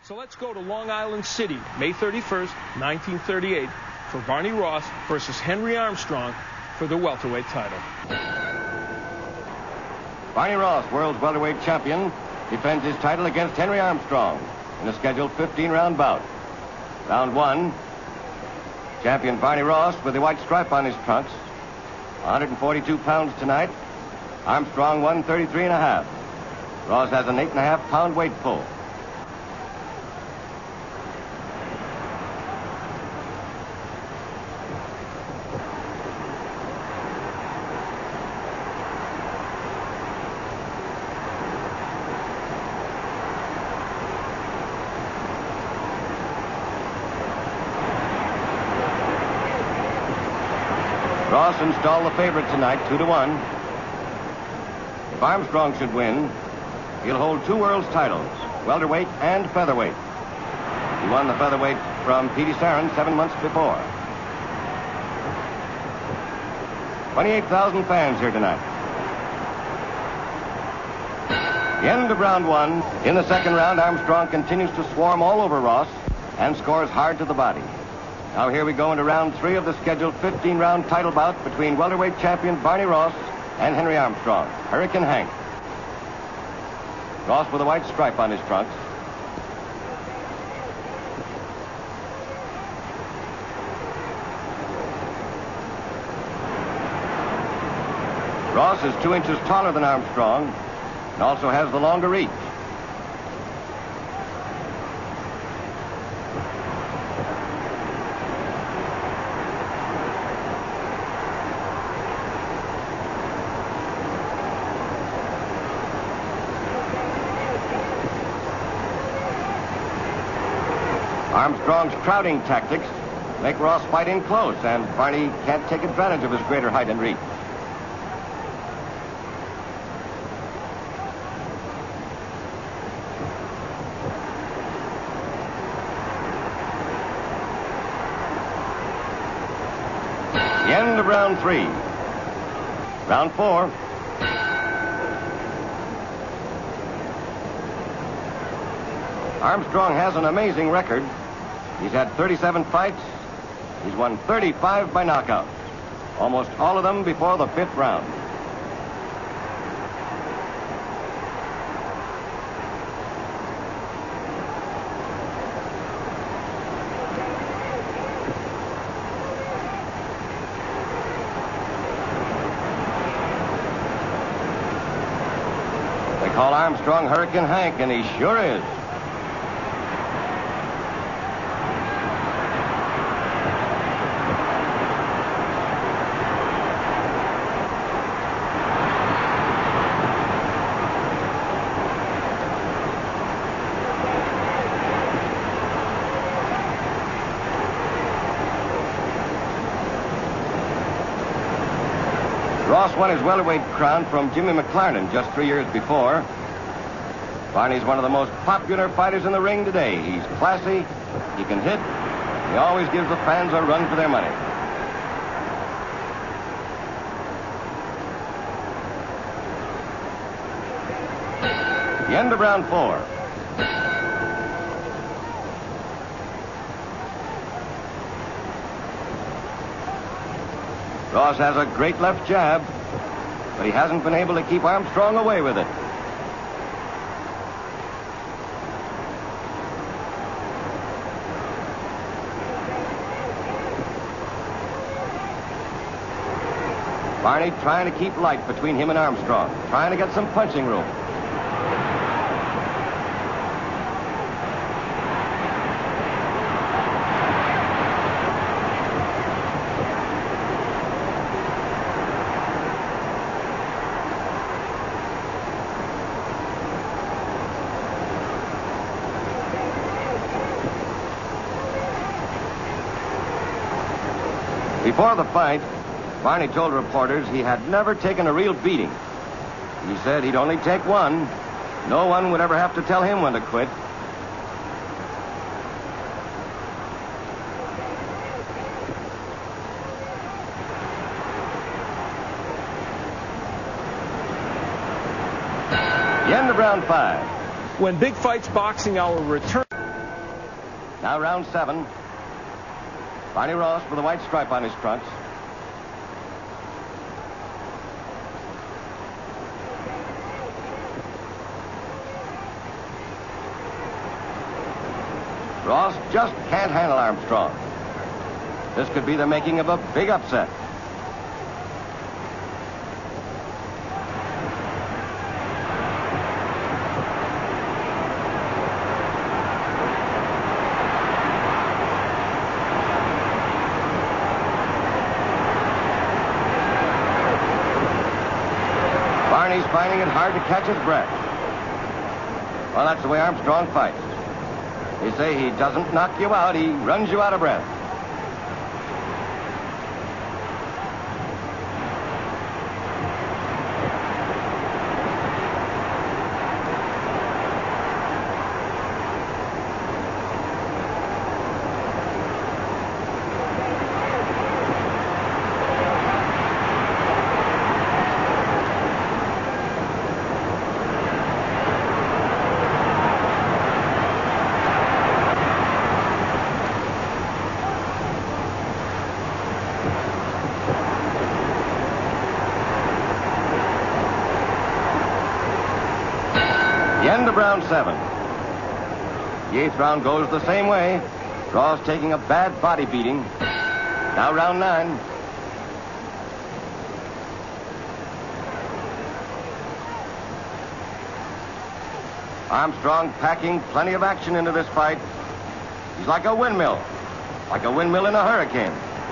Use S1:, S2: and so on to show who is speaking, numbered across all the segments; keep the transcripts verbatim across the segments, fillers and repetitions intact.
S1: So let's go to Long Island City, May thirty-first, nineteen thirty-eight, for Barney Ross versus Henry Armstrong for the welterweight title.
S2: Barney Ross, world's welterweight champion, defends his title against Henry Armstrong in a scheduled fifteen round bout. Round one, champion Barney Ross with the white stripe on his trunks, one hundred forty-two pounds tonight. Armstrong one thirty-three and a half. Ross has an eight and a half pound weight pull. Ross installed the favorite tonight, two to one. If Armstrong should win, he'll hold two world's titles, welterweight and featherweight. He won the featherweight from Petey Sarin seven months before. twenty-eight thousand fans here tonight. The end of round one. In the second round, Armstrong continues to swarm all over Ross and scores hard to the body. Now here we go into round three of the scheduled fifteen round title bout between welterweight champion Barney Ross and Henry Armstrong. Hurricane Hank. Ross with a white stripe on his trunks. Ross is two inches taller than Armstrong and also has the longer reach. Armstrong's crowding tactics make Ross fight in close, and Barney can't take advantage of his greater height and reach. The end of round three. Round four. Armstrong has an amazing record. He's had thirty-seven fights. He's won thirty-five by knockout. Almost all of them before the fifth round. They call Armstrong Hurricane Hank, and he sure is. Ross won his welterweight crown from Jimmy McLaren just three years before. Barney's one of the most popular fighters in the ring today. He's classy, he can hit, he always gives the fans a run for their money. The end of round four. Ross has a great left jab, but he hasn't been able to keep Armstrong away with it. Barney trying to keep light between him and Armstrong, trying to get some punching room. Before the fight, Barney told reporters he had never taken a real beating. He said he'd only take one. No one would ever have to tell him when to quit. The end of round five.
S1: When big fights boxing, our return.
S2: Now round seven. Barney Ross with a white stripe on his trunks. Ross just can't handle Armstrong. This could be the making of a big upset. Barney's finding it hard to catch his breath. Well, that's the way Armstrong fights. They say he doesn't knock you out, he runs you out of breath. The end of round seven. The eighth round goes the same way. Ross taking a bad body beating. Now round nine. Armstrong packing plenty of action into this fight. He's like a windmill. Like a windmill in a hurricane.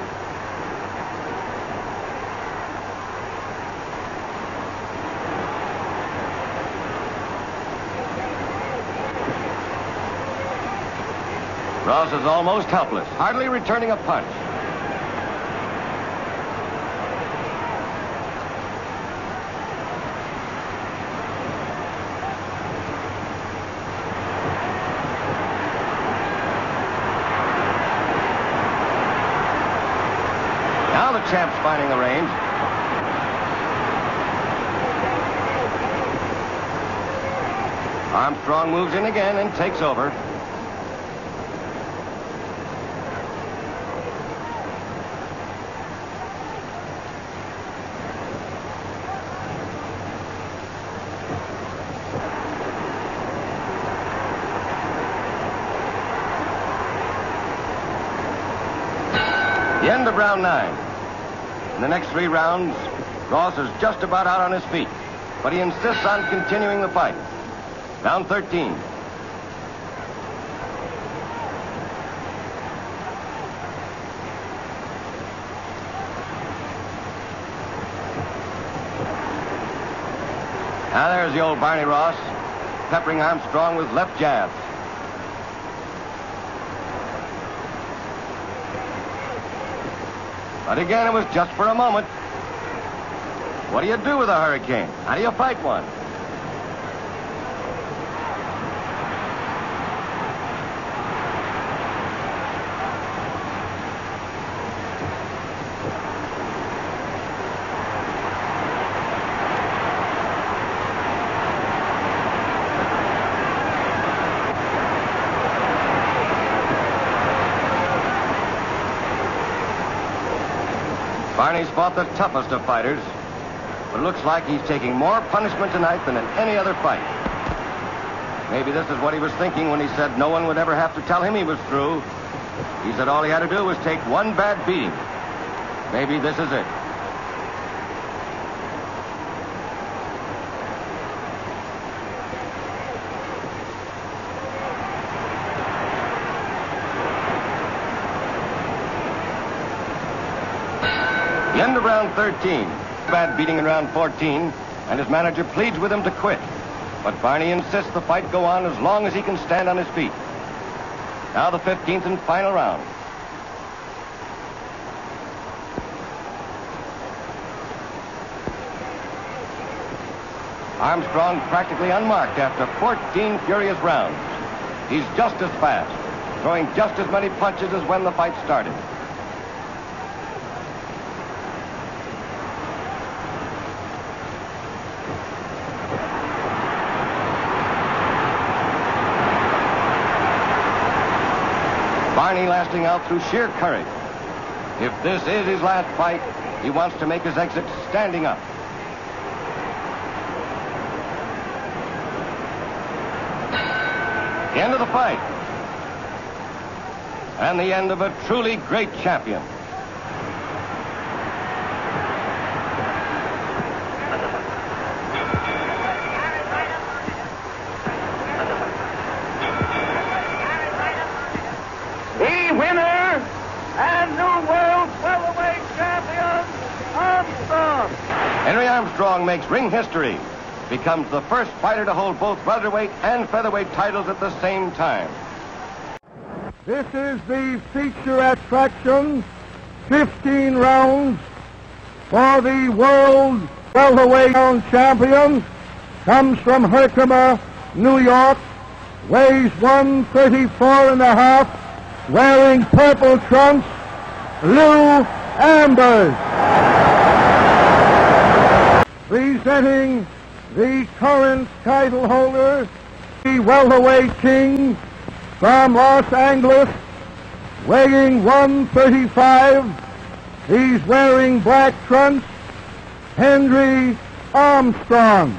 S2: Ross is almost helpless, hardly returning a punch. Now the champ's finding the range. Armstrong moves in again and takes over. The end of round nine. In the next three rounds, Ross is just about out on his feet, but he insists on continuing the fight. Round thirteen. Now there's the old Barney Ross, peppering Armstrong with left jabs. But again, it was just for a moment. What do you do with a hurricane? How do you fight one? Barney's fought the toughest of fighters, but it looks like he's taking more punishment tonight than in any other fight. Maybe this is what he was thinking when he said no one would ever have to tell him he was through. He said all he had to do was take one bad beating. Maybe this is it. The end of round thirteen. Bad beating in round fourteen, and his manager pleads with him to quit. But Barney insists the fight go on as long as he can stand on his feet. Now the fifteenth and final round. Armstrong practically unmarked after fourteen furious rounds. He's just as fast, throwing just as many punches as when the fight started. Barney lasting out through sheer courage. If this is his last fight, he wants to make his exit standing up. The end of the fight. And the end of a truly great champion.
S3: The winner and new world welterweight champion, Armstrong.
S2: Henry Armstrong makes ring history. Becomes the first fighter to hold both welterweight and featherweight titles at the same time.
S4: This is the feature attraction, fifteen rounds for the world welterweight champion. Comes from Herkimer, New York, weighs one thirty-four and a half, wearing purple trunks, Lou Ambers. Presenting the current title holder, the welterweight king from Los Angeles, weighing one thirty-five. He's wearing black trunks, Henry Armstrong.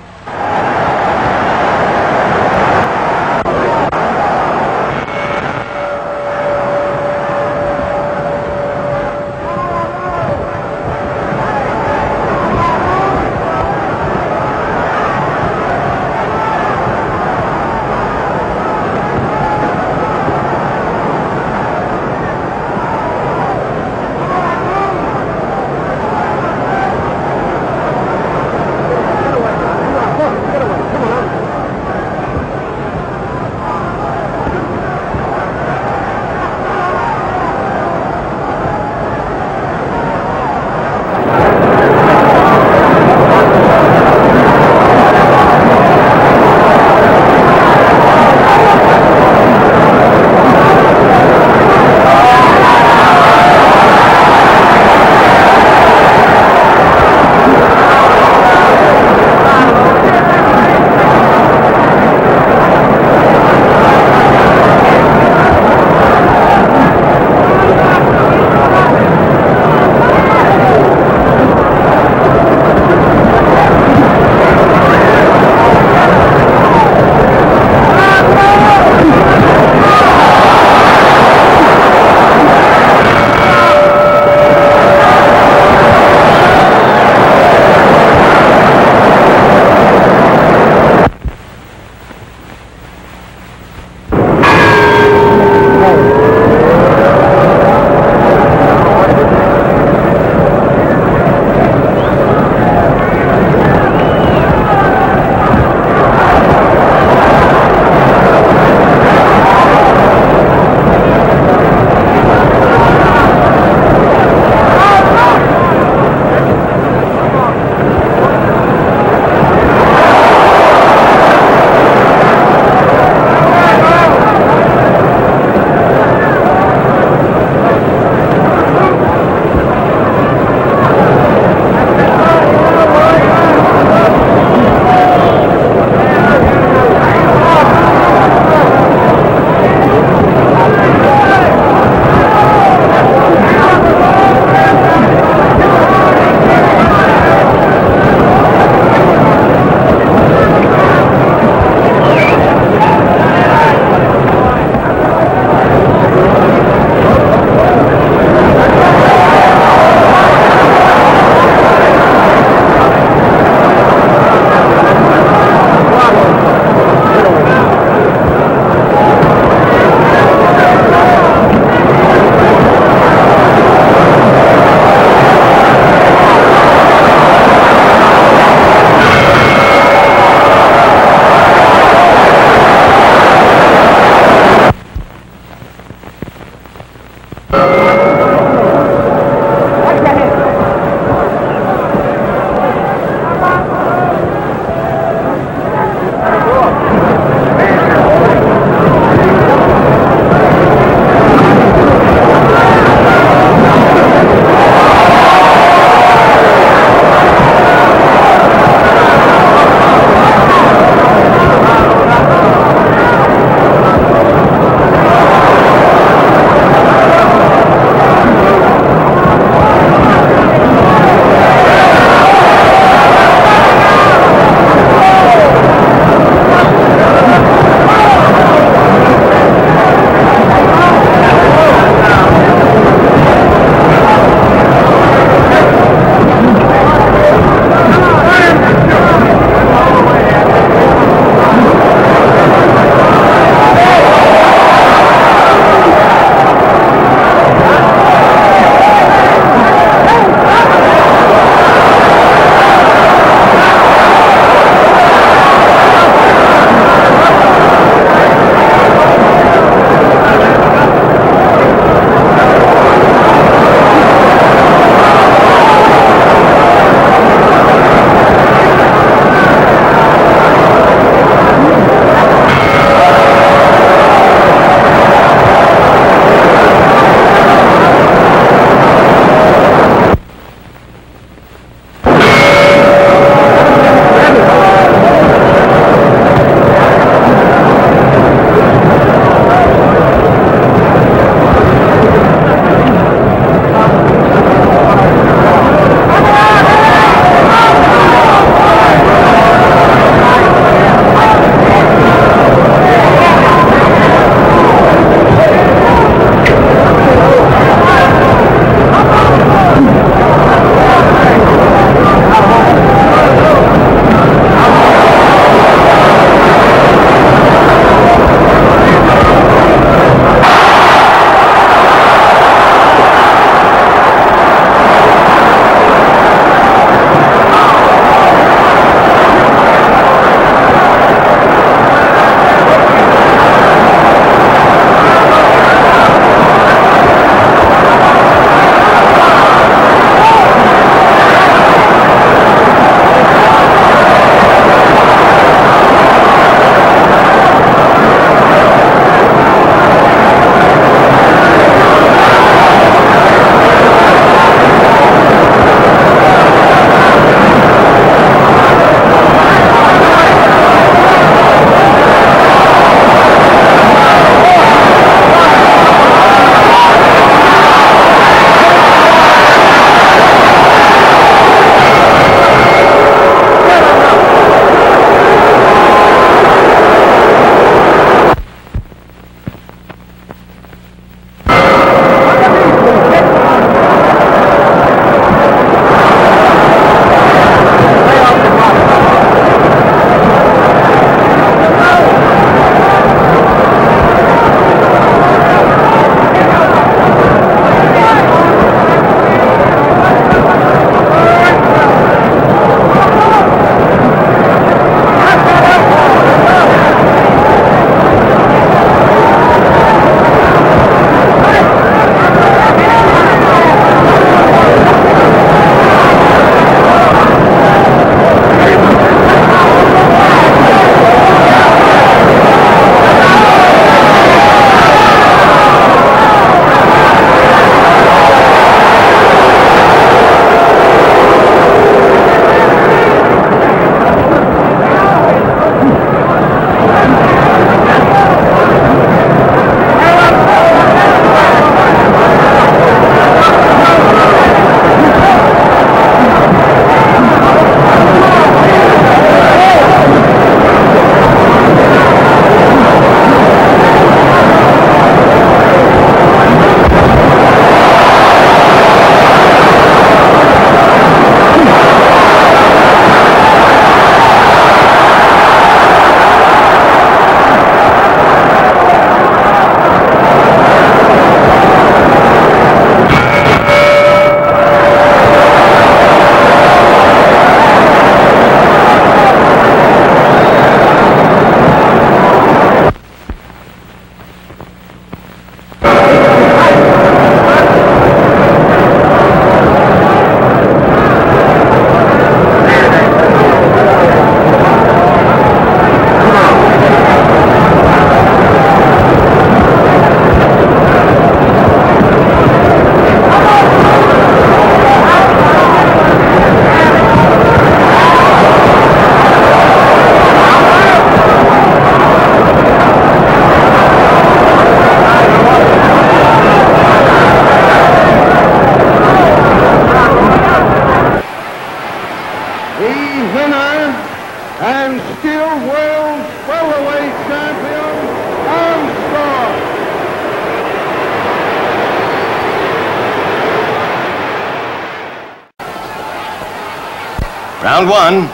S2: Round one.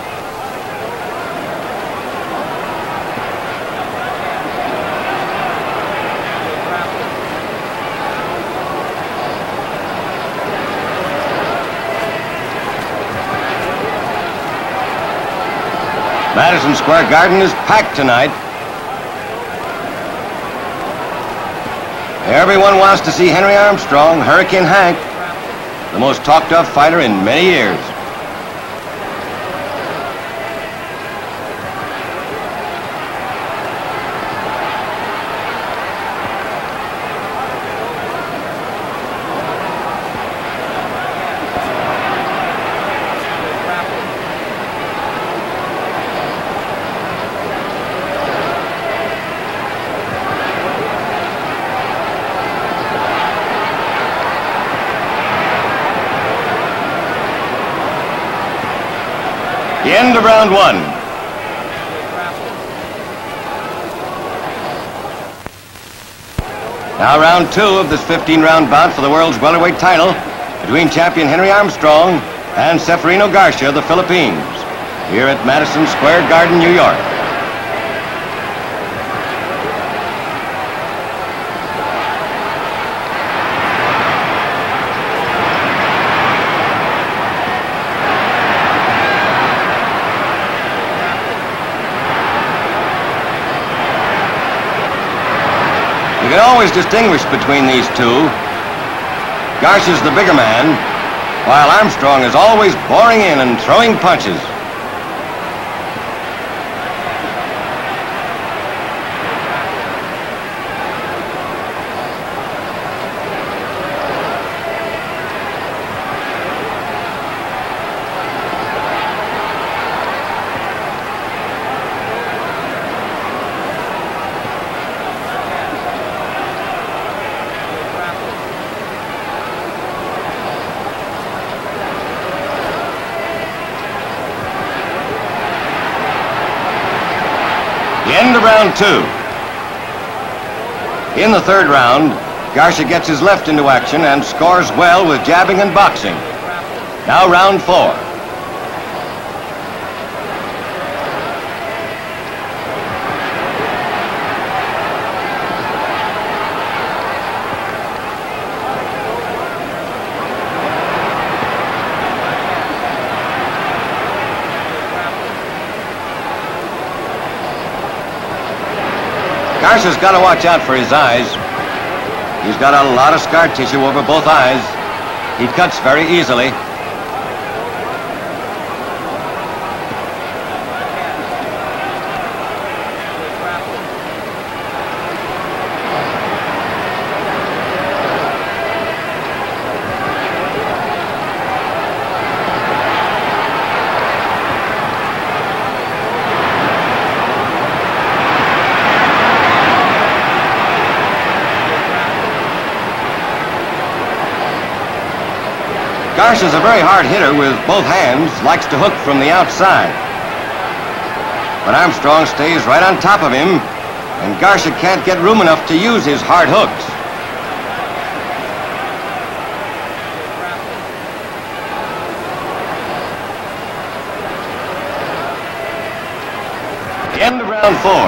S2: Madison Square Garden is packed tonight. Everyone wants to see Henry Armstrong, Hurricane Hank, the most talked of fighter in many years. The end of round one. Now round two of this fifteen round bout for the world's welterweight title between champion Henry Armstrong and Ceferino Garcia of the Philippines, here at Madison Square Garden, New York. You can always distinguish between these two. Garcia's the bigger man, while Armstrong is always boring in and throwing punches. End of round two. In the third round, Garcia gets his left into action and scores well with jabbing and boxing. Now round four. Garcia's got to watch out for his eyes. He's got a lot of scar tissue over both eyes. He cuts very easily. Garcia's a very hard hitter with both hands, likes to hook from the outside. But Armstrong stays right on top of him, and Garcia can't get room enough to use his hard hooks. End of round four.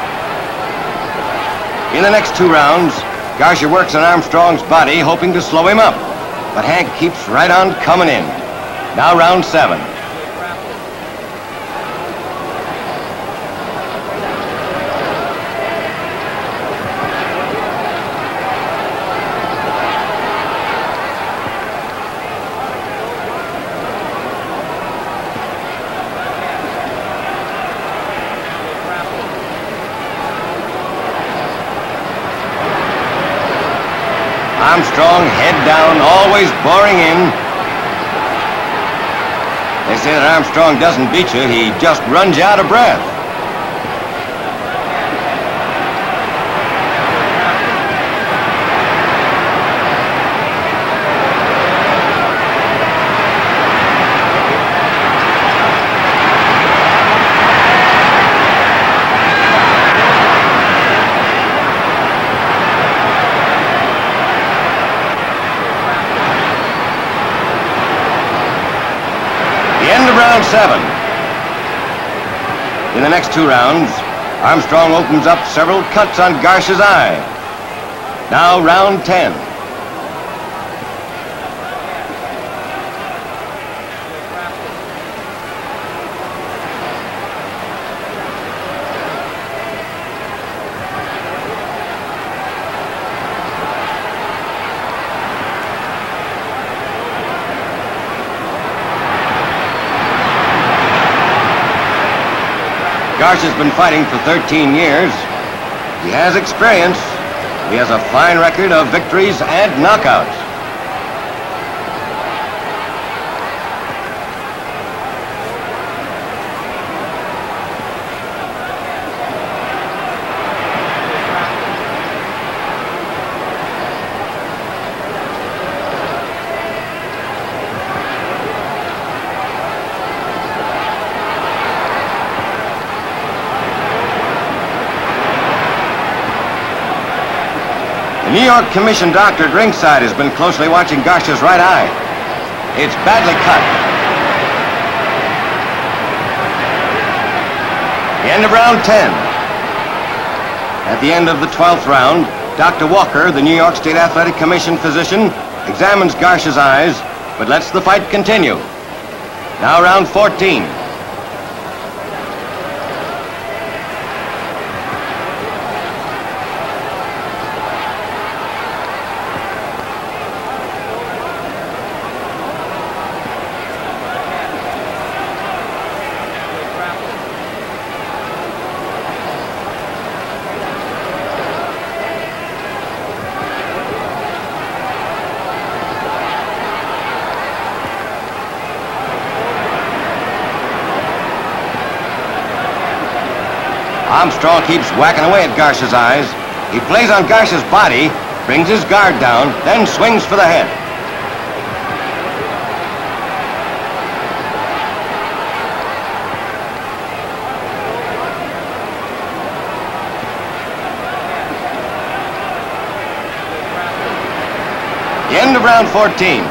S2: In the next two rounds, Garcia works on Armstrong's body, hoping to slow him up. But Hank keeps right on coming in. Now round seven. Armstrong, head down, always boring in. They say that Armstrong doesn't beat you, he just runs you out of breath. round seven. In the next two rounds, Armstrong opens up several cuts on Garcia's eye. Now round ten. Garcia's been fighting for thirteen years. He has experience. He has a fine record of victories and knockouts. The New York Commission doctor at ringside has been closely watching Garcia's right eye. It's badly cut. The end of round ten. At the end of the twelfth round, Doctor Walker, the New York State Athletic Commission physician, examines Garcia's eyes, but lets the fight continue. Now round fourteen. Armstrong keeps whacking away at Garcia's eyes. He plays on Garcia's body, brings his guard down, then swings for the head. The end of round fourteen.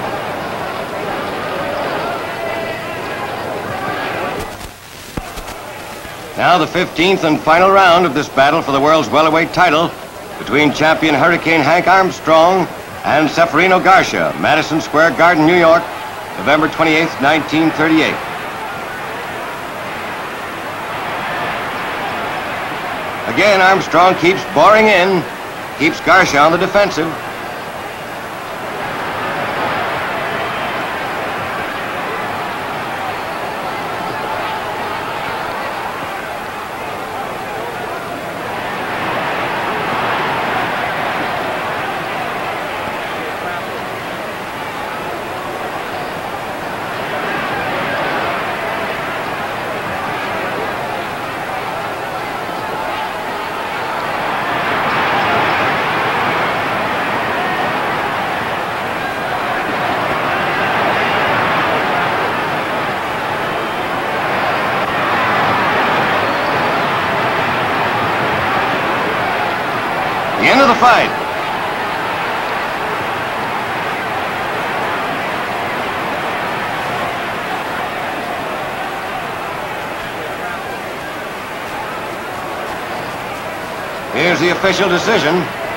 S2: Now the fifteenth and final round of this battle for the world's welterweight title between champion Hurricane Hank Armstrong and Ceferino Garcia, Madison Square Garden, New York, November twenty-eighth, nineteen thirty-eight. Again, Armstrong keeps boring in, keeps Garcia on the defensive. The end of the fight. Here's the official decision.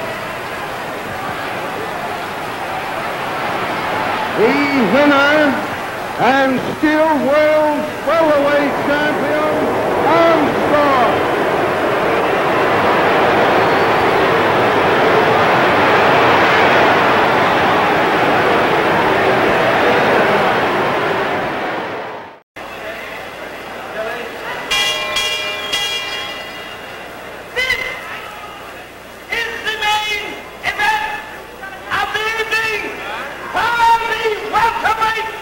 S4: The winner and still world welterweight champion, Armstrong.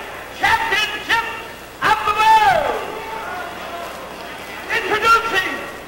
S3: Championship of the world. Introducing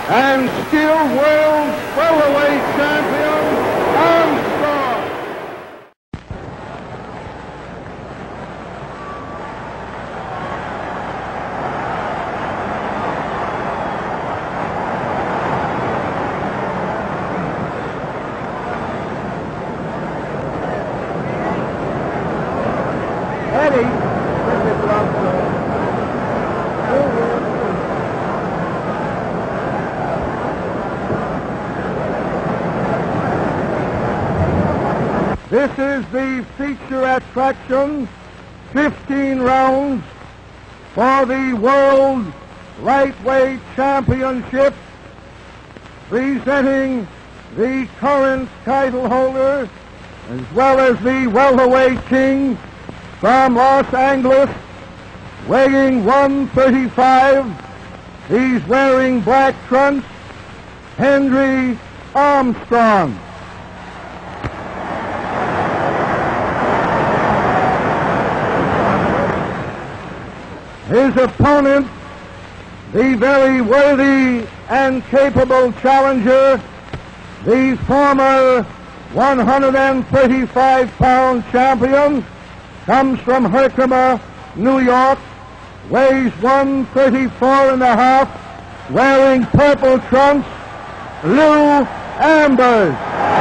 S4: and still world welterweight champion, Armstrong. Eddie, Mister Armstrong. This is the feature attraction, fifteen rounds for the World Lightweight Championship, presenting the current title holder as well as the welterweight king from Los Angeles, weighing one thirty-five. He's wearing black trunks, Henry Armstrong. His opponent, the very worthy and capable challenger, the former one thirty-five pound champion, comes from Herkimer, New York, weighs one thirty-four and a half, wearing purple trunks, Lou Ambers.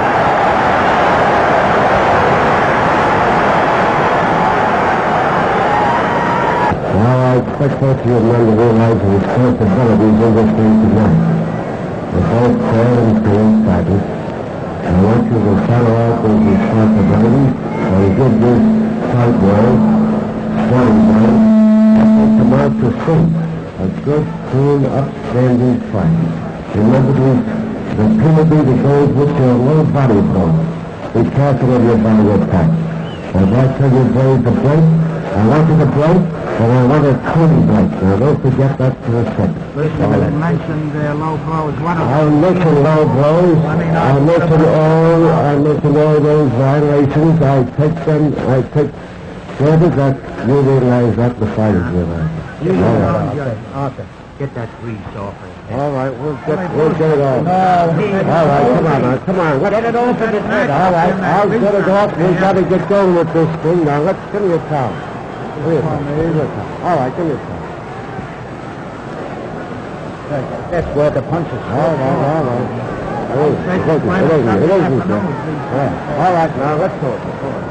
S5: Now, I expect both of you men to realize the responsibilities of this thing tonight. We're both fair and fair fighters, and I want you to follow out those responsibilities and give this fight world, sporting world, come out to see a good, clean, upstanding fight. Remember this, the penalty that goes with your low body form. Be careful of your body attack. As I tell you, boys, to break, I want you to break, and I want a clean break. Now, don't forget that for a second.
S6: Listen, you mentioned uh, low blows. What
S5: I'll mention low blows.
S6: I mean,
S5: I'll mention all, I'll mention all those violations. I take them, I take care of it that you realize that the fight is with us.
S6: You
S5: All
S6: know,
S5: right.
S6: Judge. Arthur, get that grease off her.
S5: All right, we'll get, we'll get it off.
S6: No,
S5: All right, come on now, come on.
S6: Get it off of his head.
S5: All right, I'll get it off. We've got to get going with this thing. Now, let's give me a towel. Give me a towel. Give me a towel. All right, give me a towel.
S6: That's where the punches.
S5: All right, all right. It isn't, it isn't, it isn't, it isn't, sir. Yeah. All right, now, let's go. All right.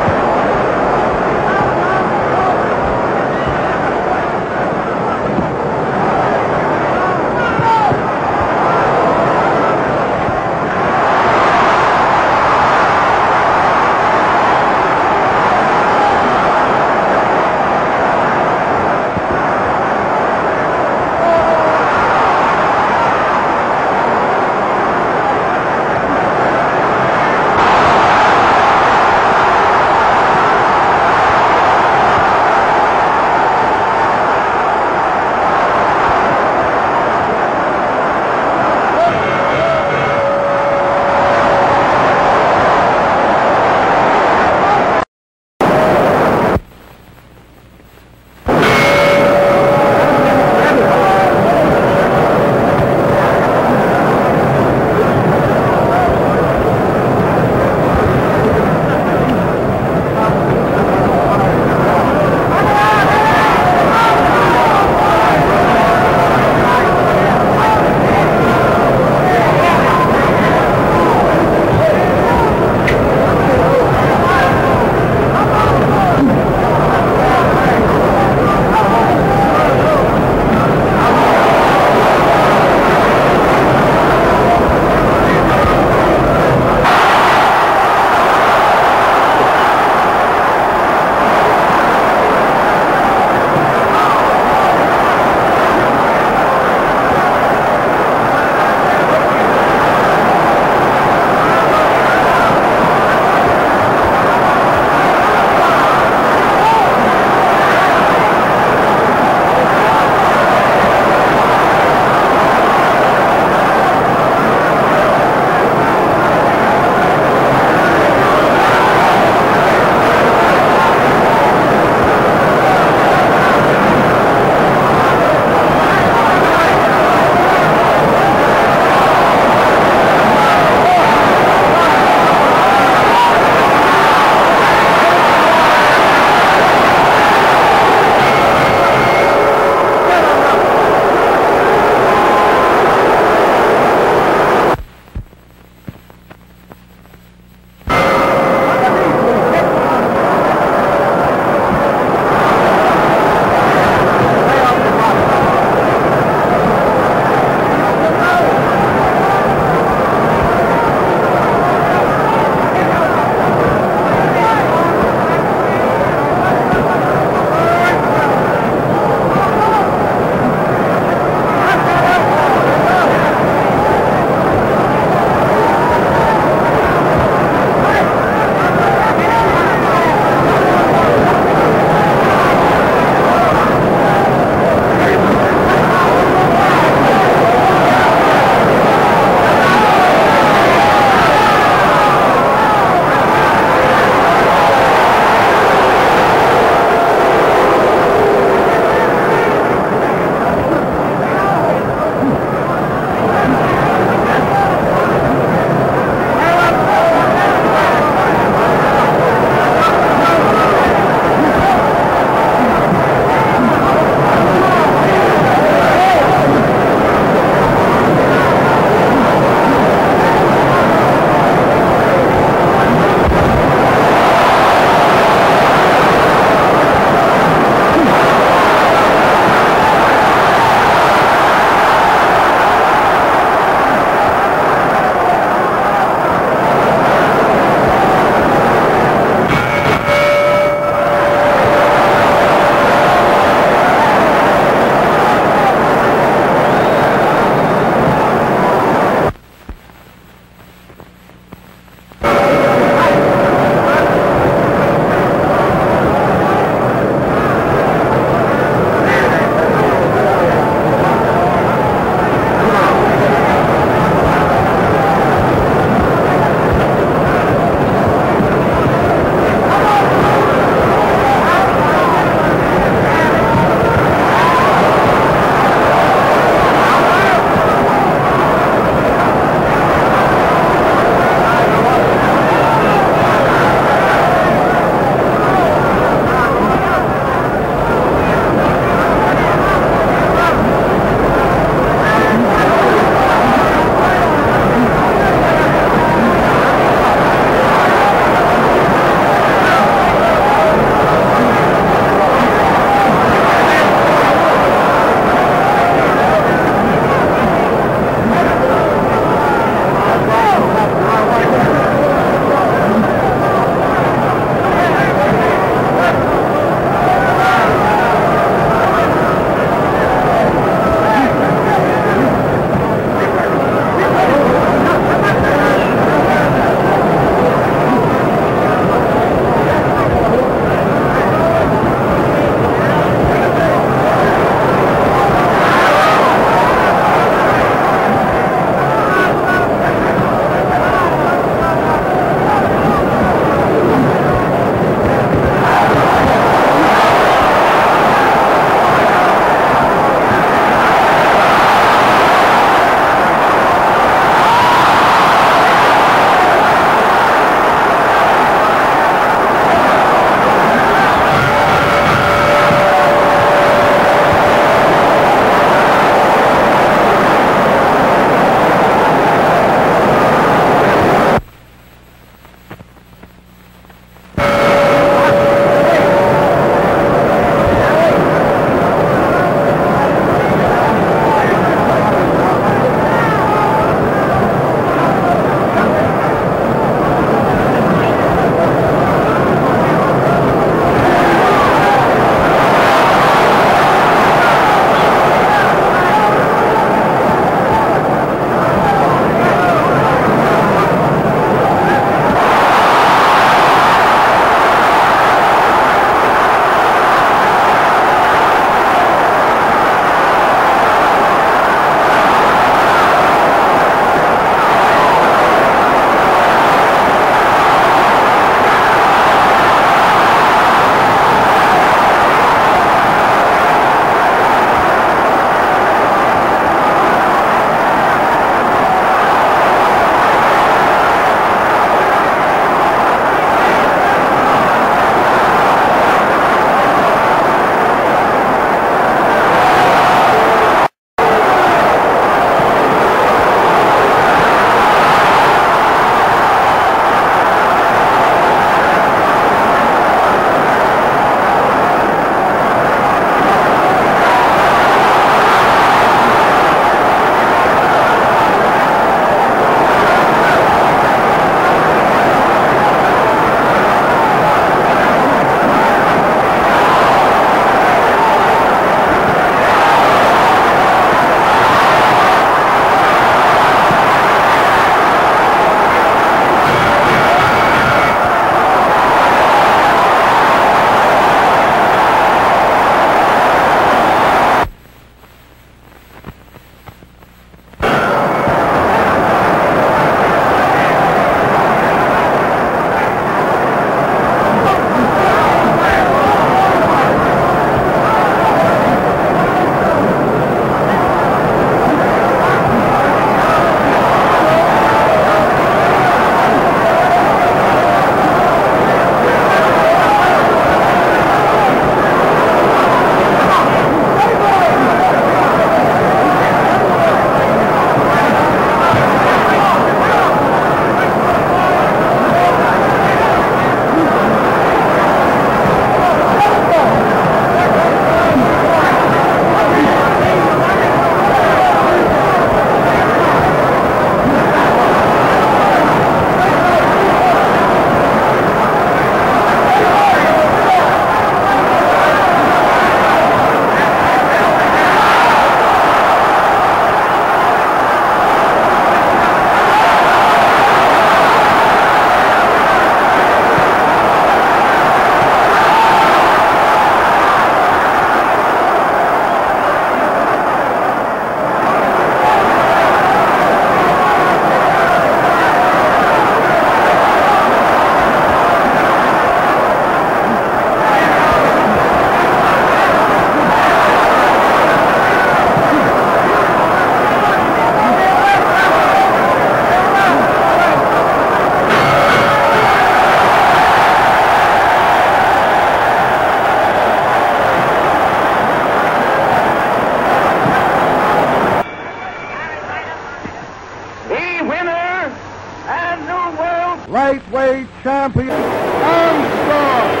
S4: welterweight champion, Armstrong.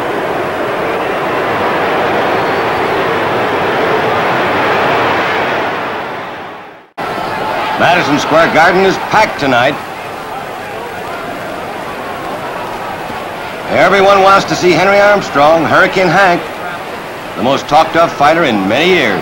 S2: Madison Square Garden is packed tonight. Everyone wants to see Henry Armstrong, Hurricane Hank, the most talked of fighter in many years.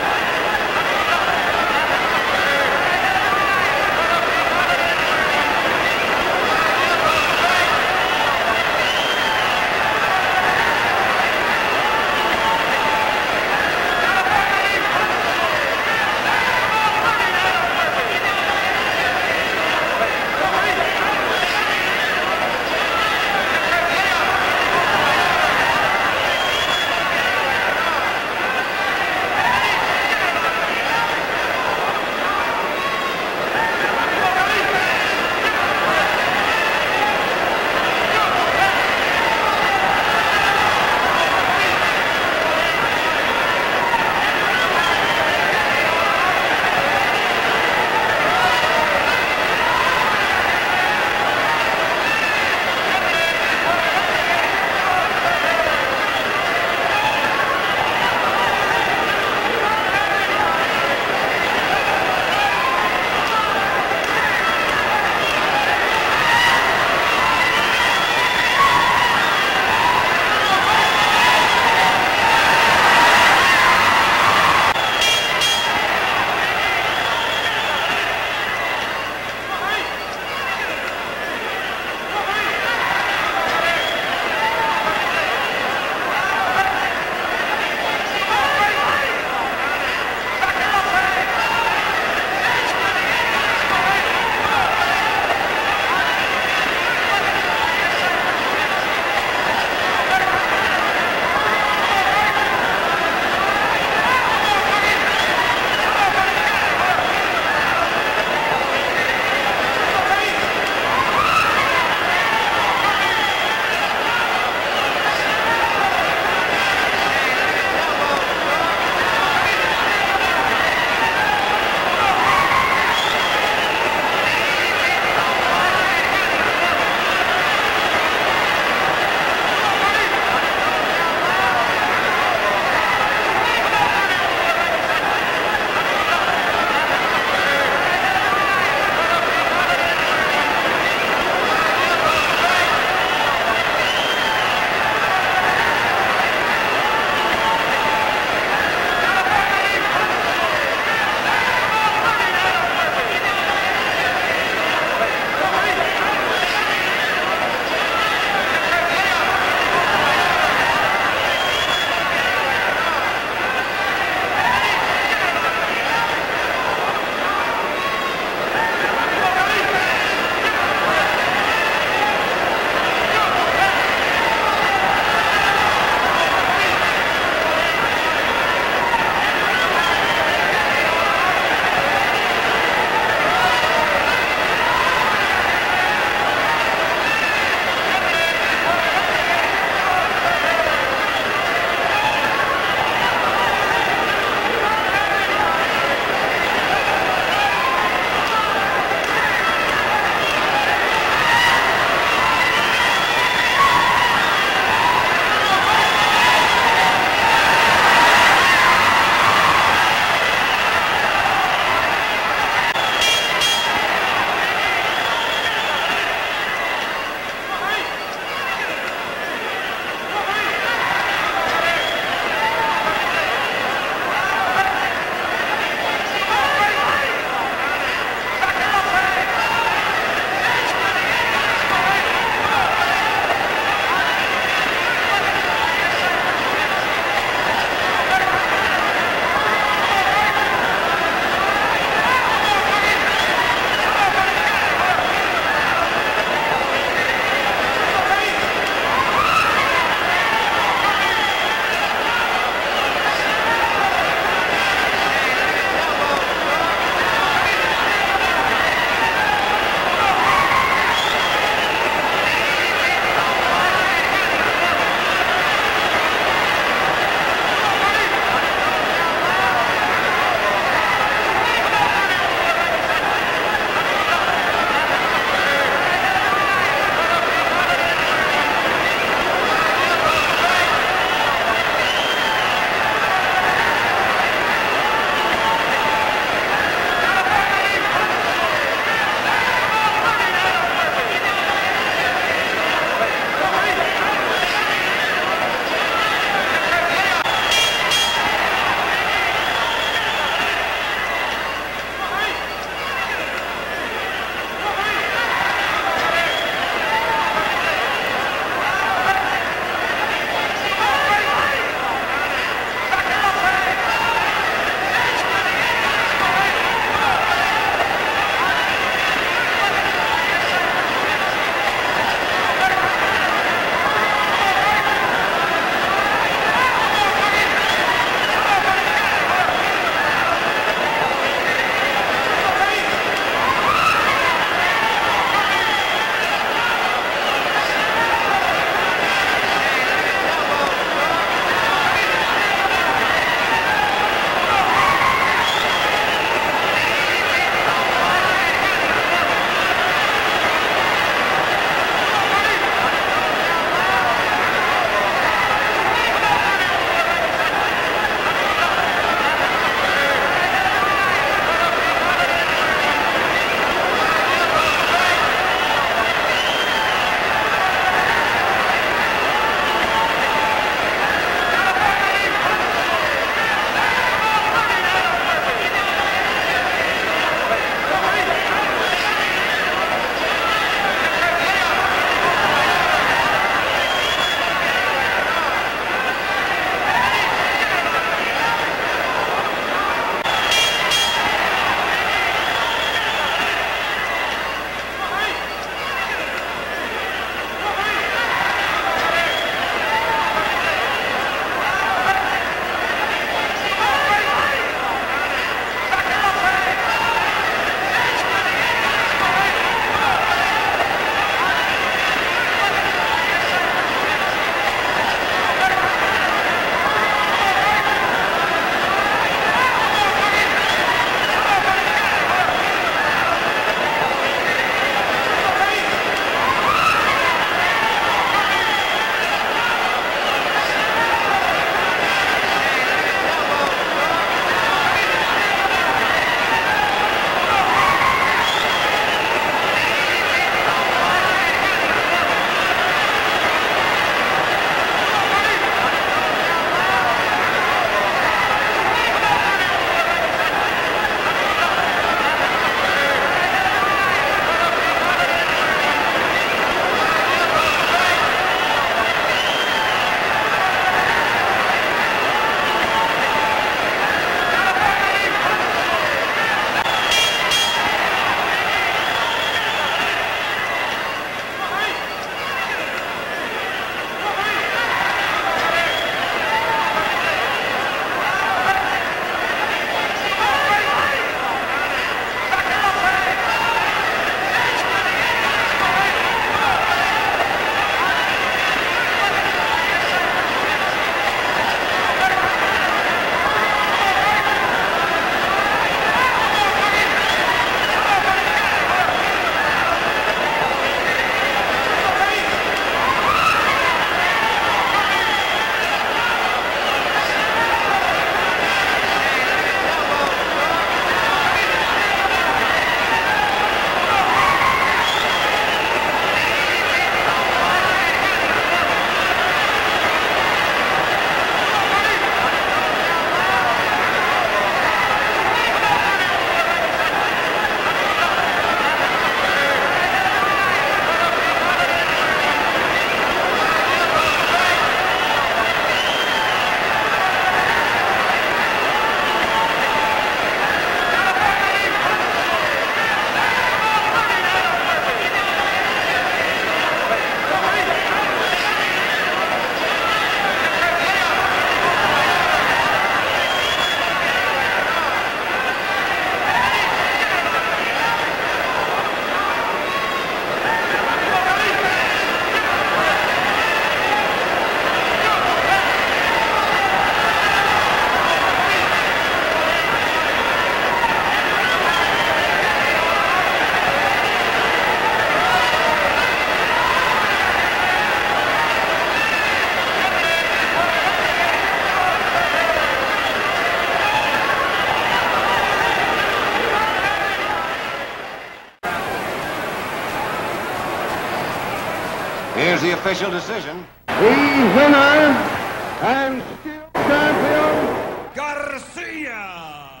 S2: Here's the official decision.
S4: The winner and still champion,
S7: Garcia!